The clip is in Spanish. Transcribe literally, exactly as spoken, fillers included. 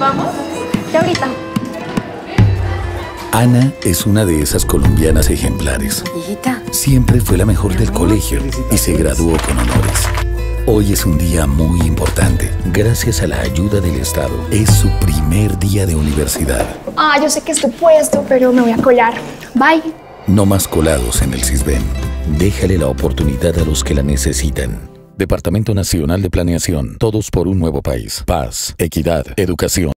¿Vamos? Ya ahorita. Ana es una de esas colombianas ejemplares. Hijita. Siempre fue la mejor del colegio y se graduó con honores. Hoy es un día muy importante. Gracias a la ayuda del Estado, es su primer día de universidad. Ah, yo sé que es tu puesto, pero me voy a colar. Bye. No más colados en el Sisbén. Déjale la oportunidad a los que la necesitan. Departamento Nacional de Planeación. Todos por un nuevo país. Paz, equidad, educación.